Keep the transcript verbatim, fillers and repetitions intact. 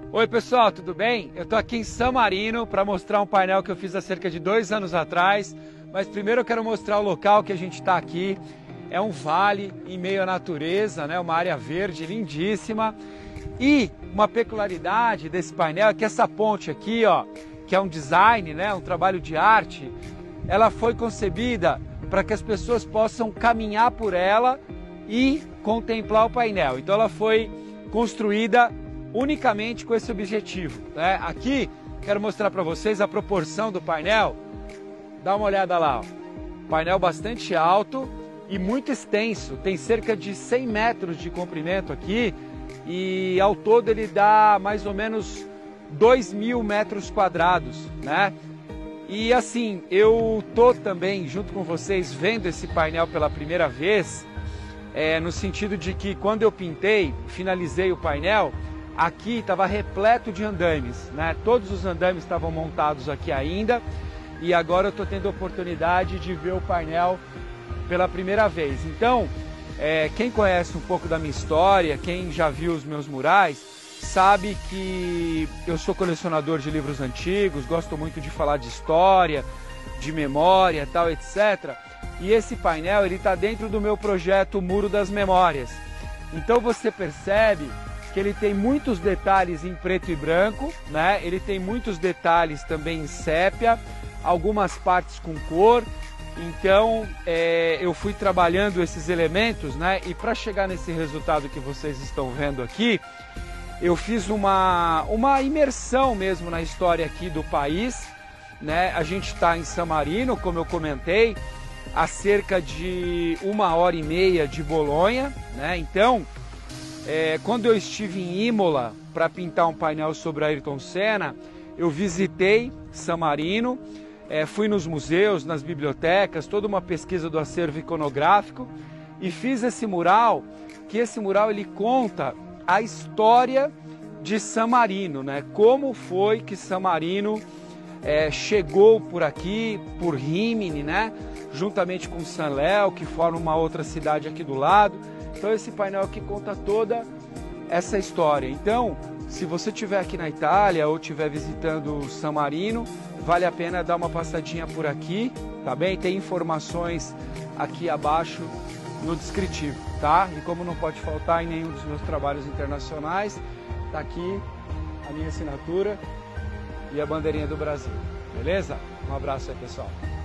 Oi pessoal, tudo bem? Eu estou aqui em San Marino para mostrar um painel que eu fiz há cerca de dois anos atrás, mas primeiro eu quero mostrar o local que a gente está aqui. É um vale em meio à natureza, né? Uma área verde lindíssima. E uma peculiaridade desse painel é que essa ponte aqui, ó, que é um design, né? Um trabalho de arte, ela foi concebida para que as pessoas possam caminhar por ela e contemplar o painel. Então ela foi construída unicamente com esse objetivo, né? Aqui quero mostrar para vocês a proporção do painel. Dá uma olhada lá, ó. Painel bastante alto e muito extenso, tem cerca de cem metros de comprimento aqui e ao todo ele dá mais ou menos dois mil metros quadrados, né? E assim, eu tô também junto com vocês vendo esse painel pela primeira vez, é, no sentido de que quando eu pintei, finalizei o painel, aqui estava repleto de andames, né? Todos os andames estavam montados aqui ainda e agora eu estou tendo a oportunidade de ver o painel pela primeira vez. Então, é, quem conhece um pouco da minha história, quem já viu os meus murais, sabe que eu sou colecionador de livros antigos, gosto muito de falar de história, de memória, tal, etcétera. E esse painel ele está dentro do meu projeto Muro das Memórias. Então você percebe que ele tem muitos detalhes em preto e branco, né? Ele tem muitos detalhes também em sépia, algumas partes com cor. Então é, eu fui trabalhando esses elementos, né? E para chegar nesse resultado que vocês estão vendo aqui, eu fiz uma, uma imersão mesmo na história aqui do país, né? A gente está em San Marino, como eu comentei, a cerca de uma hora e meia de Bolonha, né? Então, É, quando eu estive em Imola para pintar um painel sobre Ayrton Senna, eu visitei San Marino, é, fui nos museus, nas bibliotecas, toda uma pesquisa do acervo iconográfico e fiz esse mural, que esse mural ele conta a história de San Marino, né? Como foi que San Marino é, chegou por aqui, por Rimini, né? Juntamente com San Léo, que forma uma outra cidade aqui do lado. Então esse painel aqui conta toda essa história. Então, se você estiver aqui na Itália ou estiver visitando San Marino, vale a pena dar uma passadinha por aqui, tá bem? Tem informações aqui abaixo no descritivo, tá? E como não pode faltar em nenhum dos meus trabalhos internacionais, tá aqui a minha assinatura e a bandeirinha do Brasil, beleza? Um abraço aí, pessoal.